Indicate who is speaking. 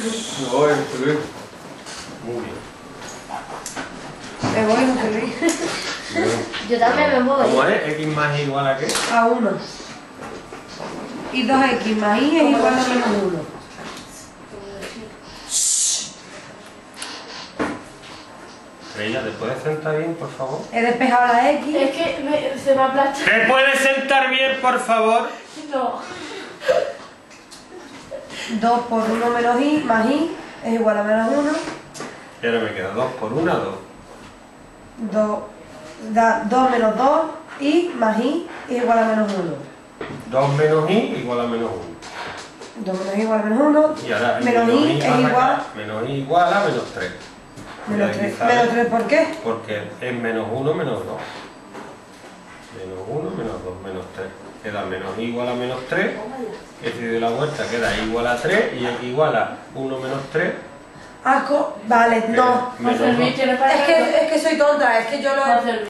Speaker 1: Muy bien.
Speaker 2: Me voy, José Luis.
Speaker 3: Yo también me voy.
Speaker 1: ¿Cómo es? ¿X más y igual a qué?
Speaker 2: A 1. Y 2x más y es igual a menos 1.
Speaker 1: Estrella, ¿te puedes sentar bien, por favor?
Speaker 2: He despejado la X.
Speaker 3: Es que se me aplasta.
Speaker 1: ¿Te puedes sentar bien, por favor?
Speaker 3: No.
Speaker 2: 2 por 1 menos y más y es igual a menos 1.
Speaker 1: Y ahora me queda 2 por 1, 2.
Speaker 2: 2 da 2 menos 2 y más y es igual a menos 1.
Speaker 1: 2 menos y igual a menos 1.
Speaker 2: 2 menos y igual a menos 1.
Speaker 1: Y ahora
Speaker 2: Menos y es igual.
Speaker 1: Menos y igual a menos 3.
Speaker 2: Menos 3. ¿Menos 3 por qué?
Speaker 1: Porque es menos 1 menos 2. Menos 1 menos 2 menos 3. Queda menos y igual a menos 3. Este de la vuelta queda igual a 3 y x igual a 1 menos 3.
Speaker 2: Asco, vale, no.
Speaker 1: Menos 2.
Speaker 2: Es que soy tonta, es que yo lo...